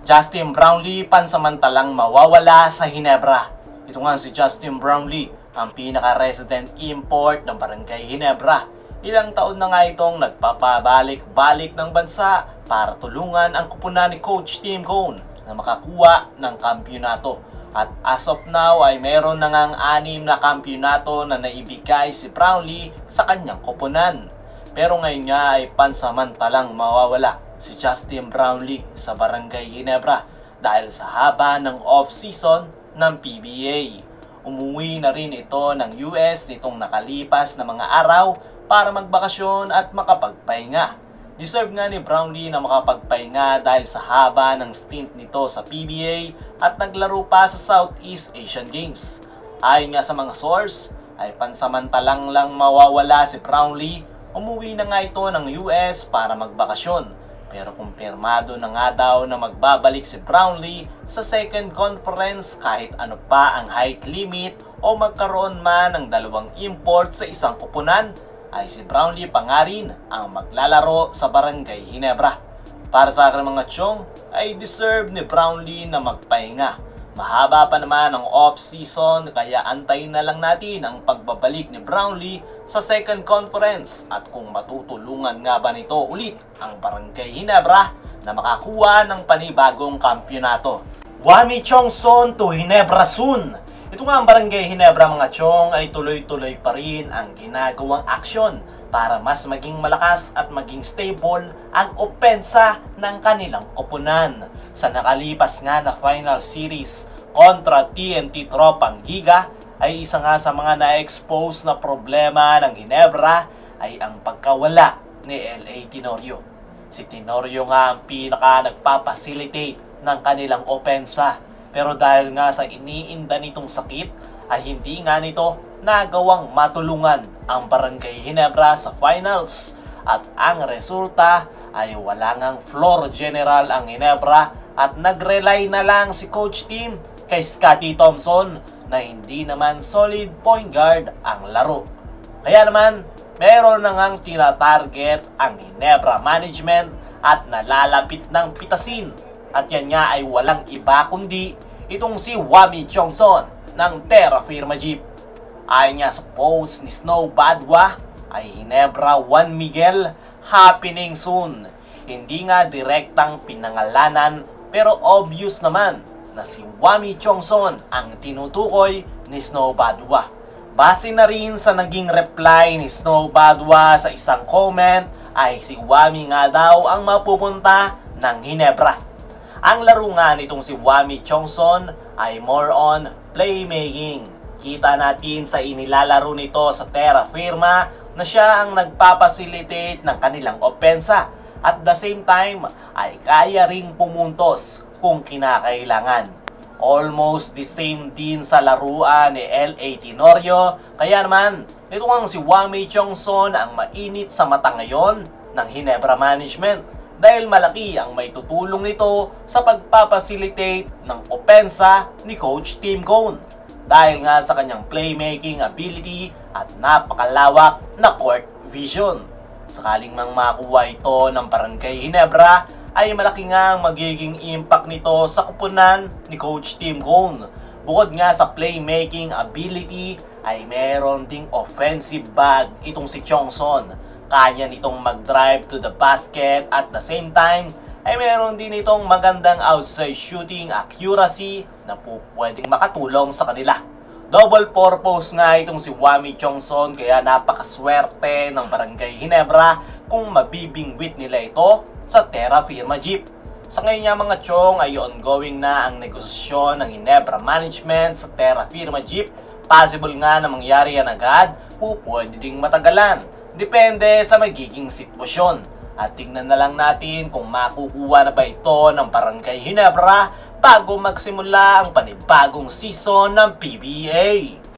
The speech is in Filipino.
Justin Brownlee pansamantalang mawawala sa Ginebra. Ito nga si Justin Brownlee, ang pinaka-resident import ng Barangay Ginebra. Ilang taon na nga itong nagpapabalik-balik ng bansa para tulungan ang kupunan ni Coach Tim Cone na makakuha ng kampyonato. At as of now ay meron na ngang 6 na kampyonato na naibigay si Brownlee sa kanyang kupunan. Pero ngayon nga ay pansamantalang mawawala si Justin Brownlee sa Barangay Ginebra dahil sa haba ng off-season ng PBA. Umuwi na rin ito ng US nitong nakalipas na mga araw para magbakasyon at makapagpahinga. Deserve nga ni Brownlee na makapagpahinga dahil sa haba ng stint nito sa PBA at naglaro pa sa Southeast Asian Games. Ayon nga sa mga source, ay pansamantalang lang mawawala si Brownlee. Umuwi na nga ito ng US para magbakasyon. Pero kumpirmado na nga daw na magbabalik si Brownlee sa second conference kahit ano pa ang height limit o magkaroon man ng 2 import sa isang kupunan, ay si Brownlee pa nga rin ang maglalaro sa Barangay Ginebra. Para sa akin mga tiyong, ay deserve ni Brownlee na magpahinga. Mahaba pa naman ang off-season kaya antayin na lang natin ang pagbabalik ni Brownlee sa second conference at kung matutulungan nga ba nito ulit ang Barangay Ginebra na makakuha ng panibagong kampyonato. Wami Chongson to Ginebra soon! Ito nga ang Barangay Ginebra mga tiyong ay tuloy-tuloy pa rin ang ginagawang aksyon para mas maging malakas at maging stable ang opensa ng kanilang koponan. Sa nakalipas nga na final series kontra TNT Tropang Giga ay isa nga sa mga na-expose na problema ng Ginebra ay ang pagkawala ni LA Tenorio. Si Tenorio nga ang pinaka nagpapacilitate ng kanilang opensa. Pero dahil nga sa iniinda nitong sakit ay hindi nga nito nagawang matulungan ang Barangay Ginebra sa finals. At ang resulta ay wala ngang floor general ang Ginebra at nag-rely na lang si Coach Tim kay Scottie Thompson na hindi naman solid point guard ang laro. Kaya naman, meron na ngang tinatarget ang Ginebra management at nalalapit ng pitasin. At yan nga ay walang iba kundi itong si Wami Chongson ng Terra Firma Jeep. Ayon nga sa post ni Snow Badwa ay Ginebra 1 Miguel happening soon. Hindi nga direktang pinangalanan pero obvious naman na si Wami Chongson ang tinutukoy ni Snow Badwa. Base na rin sa naging reply ni Snow Badwa sa isang comment ay si Wami nga daw ang mapupunta ng Ginebra. Ang laro nga nitong si Wami Chongson ay more on playmaking. Kita natin sa inilalaro nito sa Terra Firma na siya ang nagpapacilitate ng kanilang opensa. At the same time ay kaya ring pumuntos kung kinakailangan. Almost the same din sa laruan ni LA Tenorio. Kaya naman, ito nga si Wami Chongson ang mainit sa mata ngayon ng Ginebra management. Dahil malaki ang may tutulong nito sa pagpapacilitate ng opensa ni Coach Tim Cone. Dahil nga sa kanyang playmaking ability at napakalawak na court vision. Sakaling mang makuha ito ng Barangay Ginebra, ay malaki nga ang magiging impact nito sa kupunan ni Coach Tim Cone. Bukod nga sa playmaking ability, ay meron ding offensive bag itong si Chongson. Kanya nitong mag-drive to the basket at the same time ay meron din itong magandang outside shooting accuracy na pwedeng makatulong sa kanila. Double purpose nga itong si Wami Chongson kaya napakaswerte ng Barangay Ginebra kung mabibingwit nila ito sa Terra Firma Jeep. Sa ngayon nga mga tiyong ay ongoing na ang negosasyon ng Ginebra management sa Terra Firma Jeep. Possible nga na mangyari yan agad, pwede ding matagalan. Depende sa magiging sitwasyon. At tingnan na lang natin kung makukuha na ba ito ng Barangay Ginebra bago magsimula ang panibagong season ng PBA.